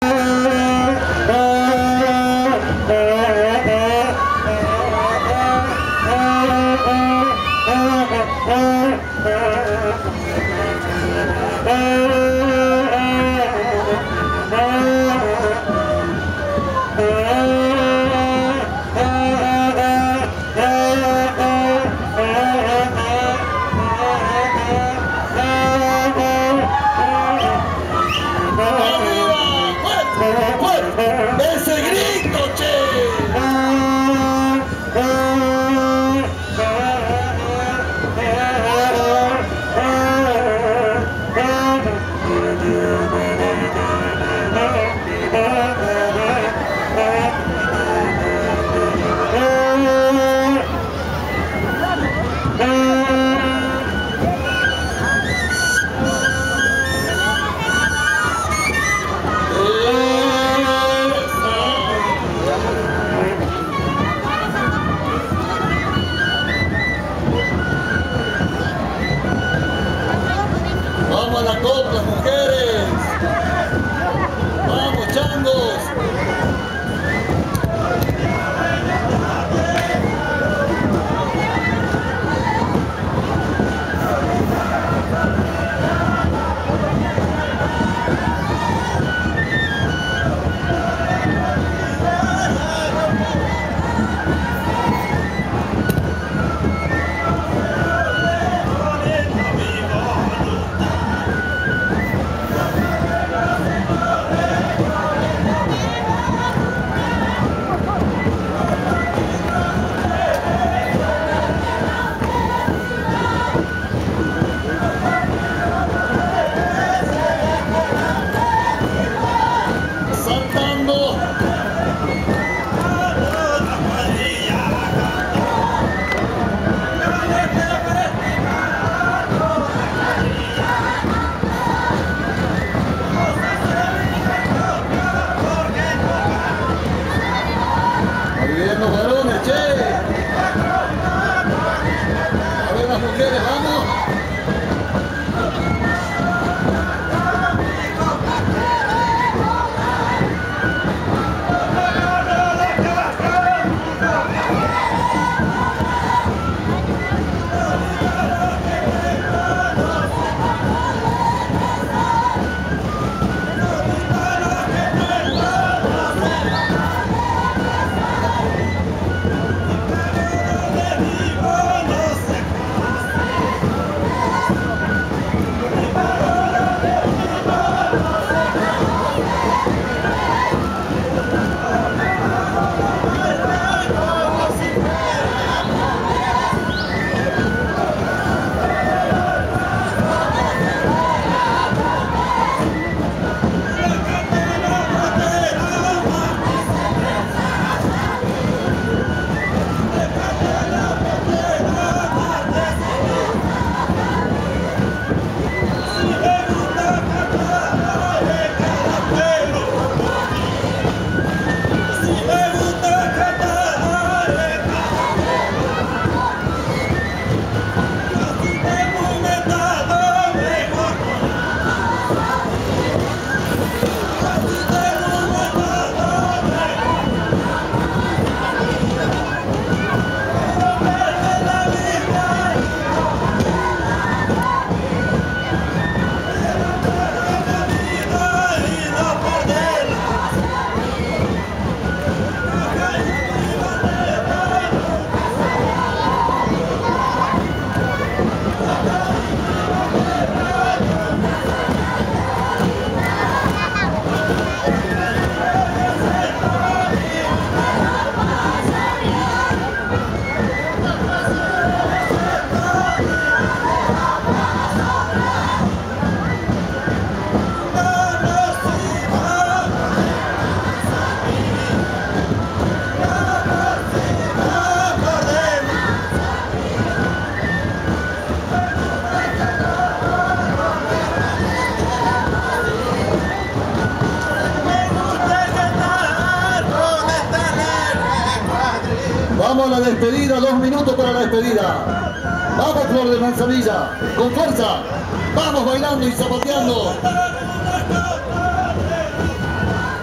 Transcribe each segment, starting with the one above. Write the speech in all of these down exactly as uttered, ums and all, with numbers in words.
Vamos a la despedida, dos minutos para la despedida. Vamos, Flor de Manzanilla, con fuerza. Vamos bailando y zapateando.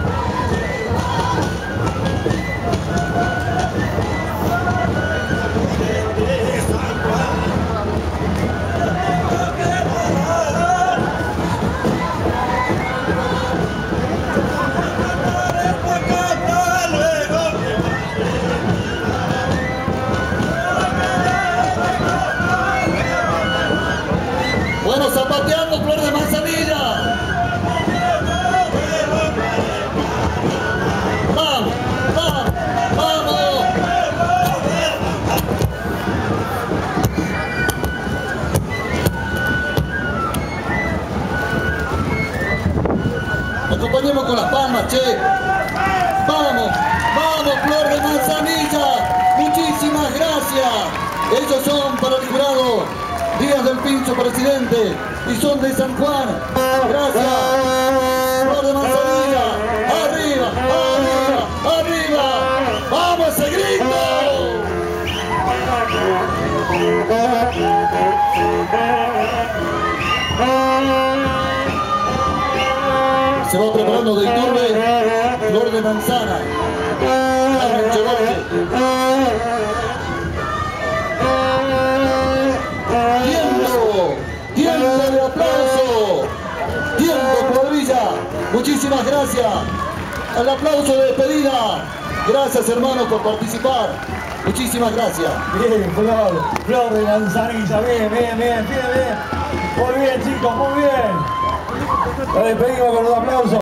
más, che. Vamos, vamos, Flor de Manzanilla. Muchísimas gracias. Ellos son para el jurado Díaz del Pincho, presidente, y son de San Juan. Gracias. Flor de Manzanilla. Arriba, arriba, arriba. ¡Vamos ese grito! Se va preparando de Iturbe, Flor de Manzana. Tiempo, tiempo de aplauso. Tiempo, cuadrilla. Muchísimas gracias. El aplauso de despedida. Gracias, hermanos, por participar. Muchísimas gracias. Bien, Flor, Flor de Manzanilla, bien, bien, bien, bien, bien. Muy bien, chicos, muy bien. Nos despedimos con un aplauso.